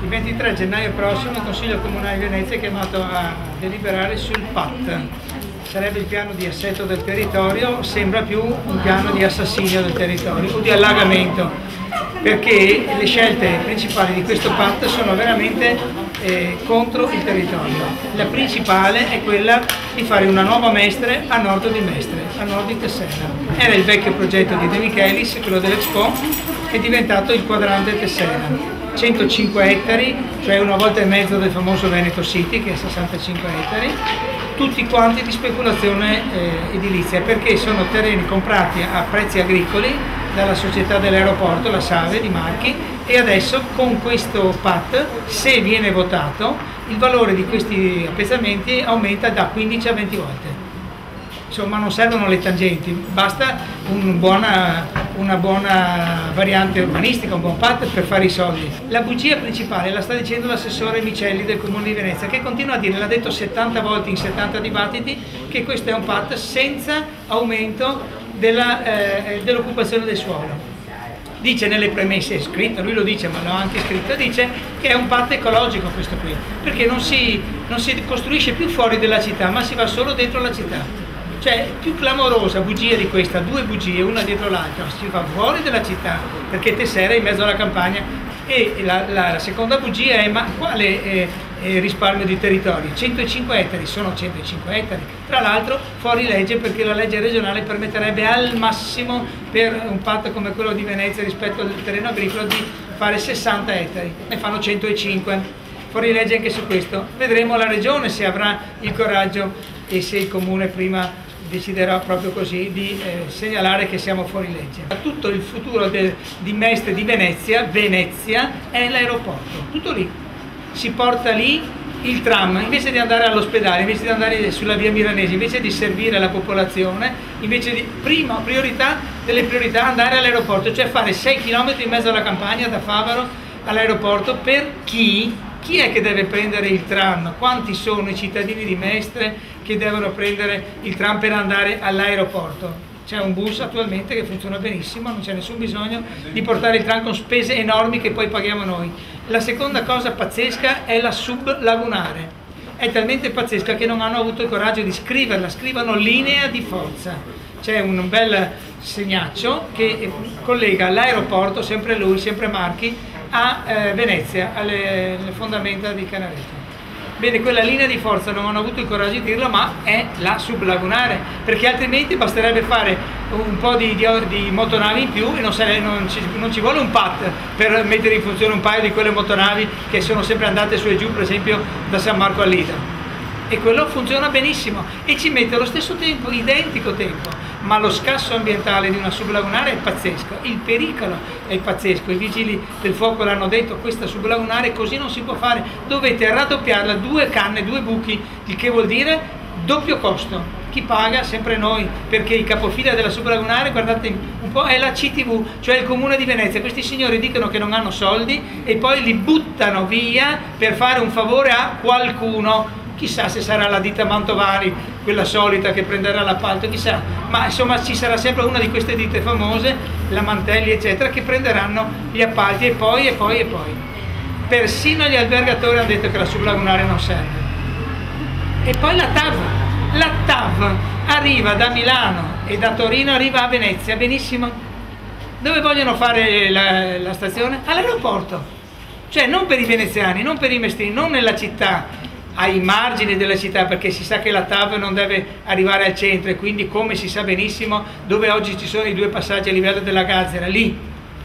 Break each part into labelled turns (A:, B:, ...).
A: Il 23 gennaio prossimo il Consiglio Comunale di Venezia è chiamato a deliberare sul PAT. Sarebbe il piano di assetto del territorio, sembra più un piano di assassinio del territorio o di allagamento, perché le scelte principali di questo PAT sono veramente contro il territorio. La principale è quella di fare una nuova Mestre a nord di Mestre, a nord di Tessera. Era il vecchio progetto di De Michelis, quello dell'Expo, è diventato il quadrante Tessera. 105 ettari, cioè una volta e mezzo del famoso Veneto City, che è 65 ettari, tutti quanti di speculazione edilizia, perché sono terreni comprati a prezzi agricoli dalla società dell'aeroporto, la Save di Marchi, e adesso con questo PAT, se viene votato, il valore di questi appezzamenti aumenta da 15 a 20 volte. Insomma, non servono le tangenti, basta una buona variante urbanistica, un buon PAT per fare i soldi. La bugia principale la sta dicendo l'assessore Micelli del Comune di Venezia, che continua a dire, l'ha detto 70 volte in 70 dibattiti, che questo è un PAT senza aumento dell'occupazione del suolo. Dice nelle premesse, è scritto, lui lo dice ma l'ho anche scritto, dice che è un PAT ecologico questo qui, perché non si costruisce più fuori della città, ma si va solo dentro la città. Cioè, più clamorosa bugia di questa, due bugie, una dietro l'altra, si fa fuori dalla città, perché Tessera è in mezzo alla campagna, e la seconda bugia è, ma quale risparmio di territori? 105 ettari, sono 105 ettari, tra l'altro fuori legge, perché la legge regionale permetterebbe al massimo per un PAT come quello di Venezia rispetto al terreno agricolo di fare 60 ettari, ne fanno 105, fuori legge anche su questo. Vedremo la regione se avrà il coraggio e se il comune prima deciderà proprio così di segnalare che siamo fuori legge. Tutto il futuro di Mestre di Venezia è l'aeroporto, tutto lì. Si porta lì il tram, invece di andare all'ospedale, invece di andare sulla via Milanese, invece di servire la popolazione, invece di, prima priorità delle priorità, andare all'aeroporto, cioè fare 6 km in mezzo alla campagna da Favaro all'aeroporto. Per chi? Chi è che deve prendere il tram? Quanti sono i cittadini di Mestre che devono prendere il tram per andare all'aeroporto? C'è un bus attualmente che funziona benissimo, non c'è nessun bisogno di portare il tram con spese enormi che poi paghiamo noi. La seconda cosa pazzesca è la sublagunare. È talmente pazzesca che non hanno avuto il coraggio di scriverla, scrivono linea di forza. C'è un bel segnaccio che collega l'aeroporto, sempre lui, sempre Marchi, a Venezia, alle fondamenta di Canaveto. Bene, quella linea di forza non hanno avuto il coraggio di dirlo, ma è la sublagunare, perché altrimenti basterebbe fare un po' di motonavi in più e non ci vuole un PAT per mettere in funzione un paio di quelle motonavi che sono sempre andate su e giù, per esempio da San Marco al Lido. E quello funziona benissimo e ci mette allo stesso tempo, identico tempo, ma lo scasso ambientale di una sublagunare è pazzesco, il pericolo è pazzesco. I vigili del fuoco l'hanno detto, questa sublagunare così non si può fare, dovete raddoppiarla, 2 canne, 2 buchi, il che vuol dire doppio costo. Chi paga? Sempre noi, perché il capofila della sublagunare, guardate un po', è la CTV, cioè il Comune di Venezia. Questi signori dicono che non hanno soldi e poi li buttano via per fare un favore a qualcuno. Chissà se sarà la ditta Mantovani, quella solita che prenderà l'appalto, chissà, ma insomma ci sarà sempre una di queste ditte famose, la Mantelli eccetera, che prenderanno gli appalti e poi. Persino gli albergatori hanno detto che la sublagunare non serve. E poi la TAV arriva da Milano e da Torino arriva a Venezia, benissimo. Dove vogliono fare la stazione? All'aeroporto, cioè non per i veneziani, non per i mestrini, non nella città, ai margini della città, perché si sa che la TAV non deve arrivare al centro e quindi, come si sa benissimo, dove oggi ci sono i 2 passaggi a livello della Gazzera, lì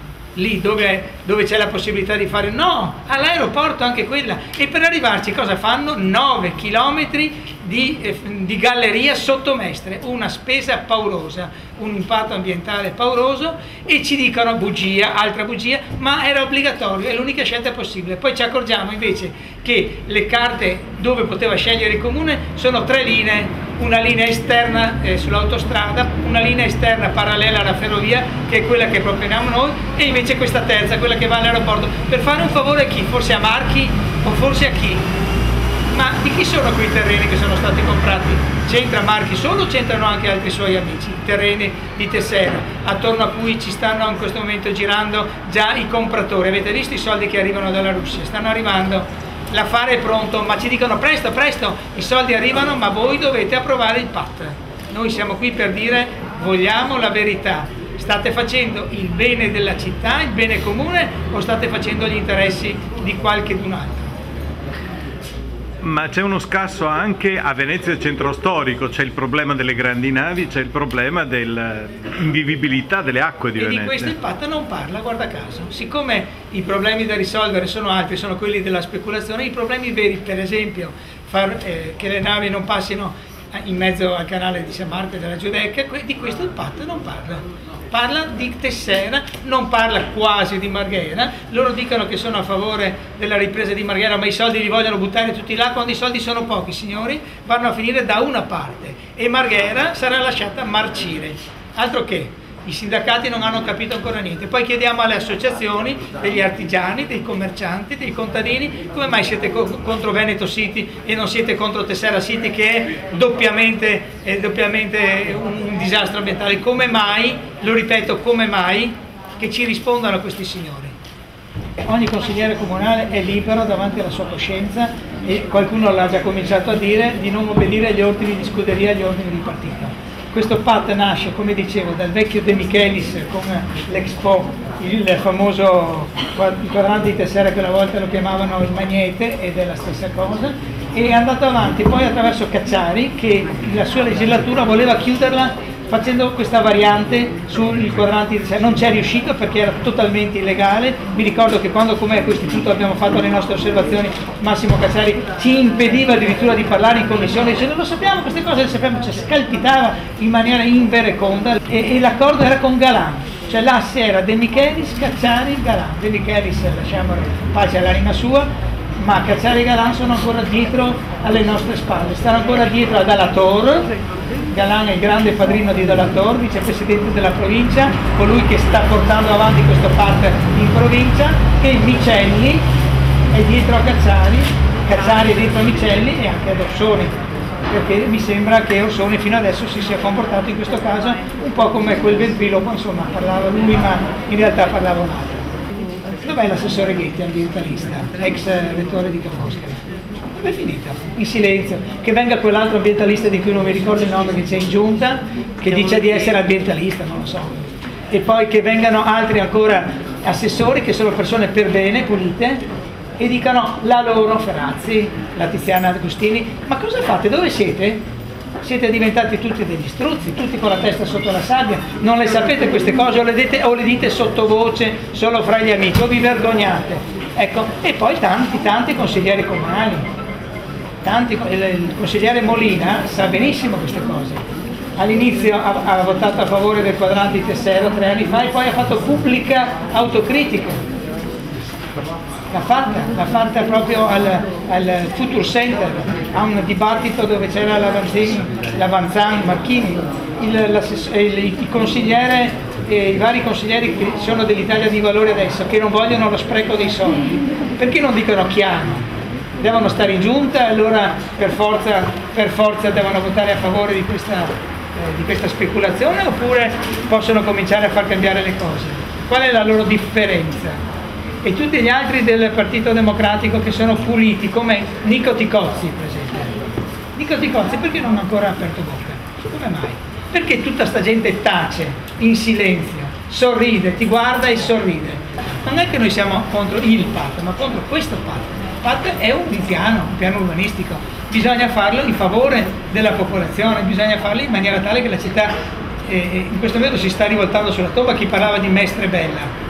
A: dove c'è la possibilità di fare, no, all'aeroporto anche quella. E per arrivarci cosa fanno? 9 chilometri di galleria sotto Mestre, una spesa paurosa, un impatto ambientale pauroso, e ci dicono bugia, altra bugia, ma era obbligatorio, è l'unica scelta possibile. Poi ci accorgiamo invece che le carte dove poteva scegliere il comune sono 3 linee, una linea esterna sull'autostrada, una linea esterna parallela alla ferrovia, che è quella che proponiamo noi, e invece questa terza, quella che va all'aeroporto, per fare un favore a chi? Forse a Marchi o forse a chi? Ma di chi sono quei terreni che sono stati comprati? C'entra Marchi solo o c'entrano anche altri suoi amici? I terreni di Tessera, attorno a cui ci stanno in questo momento girando già i compratori. Avete visto i soldi che arrivano dalla Russia? Stanno arrivando, l'affare è pronto, ma ci dicono presto, presto, i soldi arrivano, ma voi dovete approvare il PAT. Noi siamo qui per dire vogliamo la verità. State facendo il bene della città, il bene comune, o state facendo gli interessi di qualcun altro?
B: Ma c'è uno scasso anche a Venezia centro storico, c'è il problema delle grandi navi, c'è il problema dell'invivibilità delle acque di Venezia.
A: E di questo il patto non parla, guarda caso. Siccome i problemi da risolvere sono altri, sono quelli della speculazione, i problemi veri, per esempio, che le navi non passino in mezzo al canale di San Marco e della Giudecca, di questo il patto non parla. Parla di Tessera, non parla quasi di Marghera. Loro dicono che sono a favore della ripresa di Marghera, ma i soldi li vogliono buttare tutti là, quando i soldi sono pochi, signori, vanno a finire da una parte e Marghera sarà lasciata marcire. Altro che, i sindacati non hanno capito ancora niente. Poi chiediamo alle associazioni, degli artigiani, dei commercianti, dei contadini, come mai siete contro Veneto City e non siete contro Tessera City, che è doppiamente un disastro ambientale? Come mai, lo ripeto, come mai, che ci rispondano questi signori? Ogni consigliere comunale è libero davanti alla sua coscienza, e qualcuno l'ha già cominciato a dire, di non obbedire agli ordini di scuderia e agli ordini di partito. Questo PAT nasce, come dicevo, dal vecchio De Michelis con l'Expo, il famoso il quadrante di Tessera, che una volta lo chiamavano il Magnete, ed è la stessa cosa, e è andato avanti poi attraverso Cacciari, che la sua legislatura voleva chiuderla facendo questa variante sul quadrante di Tessera. Non ci è riuscito perché era totalmente illegale. Mi ricordo che quando come Istituto abbiamo fatto le nostre osservazioni, Massimo Cacciari ci impediva addirittura di parlare in commissione, dicendo lo sappiamo, queste cose le sappiamo, cioè scalpitava in maniera invereconda, e l'accordo era con Galan, cioè l'asse era De Michelis, Cacciari, Galan. De Michelis, lasciamo pace all'anima sua, ma Cacciari e Galan sono ancora dietro alle nostre spalle, stanno ancora dietro a Dalator. Galan è il grande padrino di Dalator, vicepresidente della provincia, colui che sta portando avanti questo PAT in provincia, e Micelli è dietro a Cacciari, Cacciari è dietro a Micelli e anche ad Orsoni, perché mi sembra che Orsoni fino adesso si sia comportato in questo caso un po' come quel ventriloquo, insomma parlava lui ma in realtà parlava un altro. Dov'è l'assessore Ghetti, ambientalista, ex rettore di Ca' Foscari? Dove è finito? In silenzio. Che venga quell'altro ambientalista di cui non mi ricordo il nome, che c'è in giunta, che dice di essere ambientalista, non lo so. E poi che vengano altri ancora assessori, che sono persone per bene, pulite, e dicano la loro, Ferrazzi, la Tiziana Agostini, ma cosa fate? Dove siete? Siete diventati tutti degli struzzi, tutti con la testa sotto la sabbia, non le sapete queste cose, o le dite sottovoce solo fra gli amici, o vi vergognate. Ecco, e poi tanti consiglieri comunali, il consigliere Molina sa benissimo queste cose. All'inizio ha votato a favore del quadrante di Tessera 3 anni fa, e poi ha fatto pubblica autocritica. L'ha fatta proprio al Future Center, a un dibattito dove c'era l'Avanzan, Marchini, i vari consiglieri che sono dell'Italia di Valore adesso, che non vogliono lo spreco dei soldi. Perché non dicono chiaro? Devono stare in giunta, allora per forza devono votare a favore di questa speculazione, oppure possono cominciare a far cambiare le cose? Qual è la loro differenza? E tutti gli altri del Partito Democratico che sono puliti, come Nico Ticozzi per esempio. Nico Ticozzi perché non ha ancora aperto bocca? Come mai? Perché tutta sta gente tace, in silenzio, sorride, ti guarda e sorride. Non è che noi siamo contro il PAT, ma contro questo PAT. Il PAT è un piano urbanistico, bisogna farlo in favore della popolazione, bisogna farlo in maniera tale che la città, in questo momento si sta rivoltando sulla tomba chi parlava di Mestre Bella.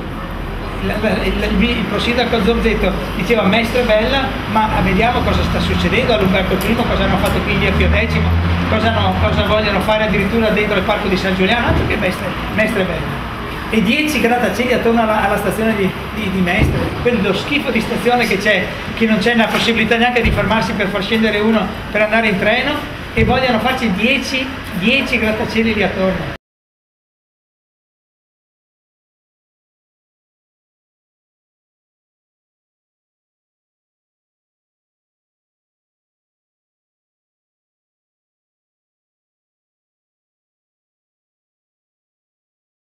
A: Il prosindaco Zorzetto diceva Mestre Bella, ma vediamo cosa sta succedendo all'Umberto I, cosa hanno fatto qui gli Pio X, cosa vogliono fare addirittura dentro il parco di San Giuliano, altro che Mestre Bella. E 10 grattacieli attorno alla stazione di Mestre, quello schifo di stazione che c'è, che non c'è la possibilità neanche di fermarsi per far scendere uno per andare in treno, e vogliono farci 10 grattacieli lì attorno.